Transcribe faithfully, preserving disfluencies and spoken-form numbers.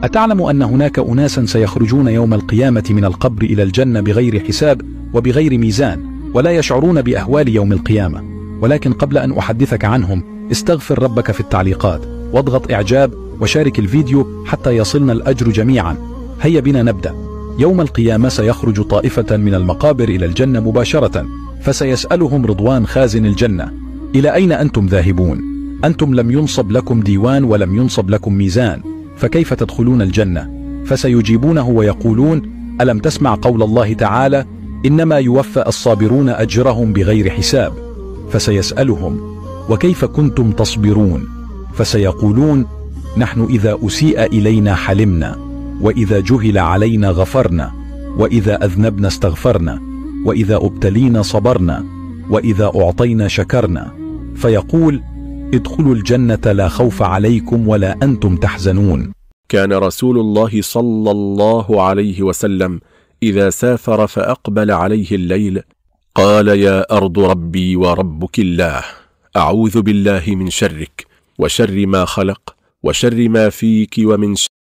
أتعلم أن هناك أناسا سيخرجون يوم القيامة من القبر إلى الجنة بغير حساب وبغير ميزان، ولا يشعرون بأهوال يوم القيامة؟ ولكن قبل أن أحدثك عنهم استغفر ربك في التعليقات، واضغط إعجاب وشارك الفيديو حتى يصلنا الأجر جميعا. هيا بنا نبدأ. يوم القيامة سيخرج طائفة من المقابر إلى الجنة مباشرة، فسيسألهم رضوان خازن الجنة: إلى أين أنتم ذاهبون؟ أنتم لم ينصب لكم ديوان ولم ينصب لكم ميزان، فكيف تدخلون الجنة؟ فسيجيبونه ويقولون: ألم تسمع قول الله تعالى: إنما يوفى الصابرون أجرهم بغير حساب؟ فسيسألهم: وكيف كنتم تصبرون؟ فسيقولون: نحن إذا أسيء إلينا حلمنا، وإذا جهل علينا غفرنا، وإذا أذنبنا استغفرنا، وإذا ابتلينا صبرنا، وإذا أعطينا شكرنا. فيقول: ادخلوا الجنة لا خوف عليكم ولا أنتم تحزنون. كان رسول الله صلى الله عليه وسلم إذا سافر فأقبل عليه الليل قال: يا أرض ربي وربك الله، أعوذ بالله من شرك وشر ما خلق وشر ما فيك ومن